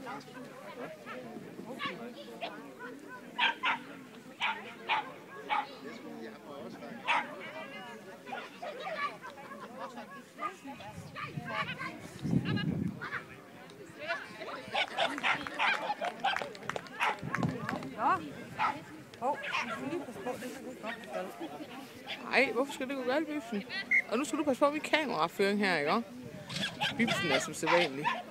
Ej, hvorfor skal det gå galt, Bibsen? Og nu skal du passe på, at vi kameraføring her, ikke? Bibsen er som sædvanlig.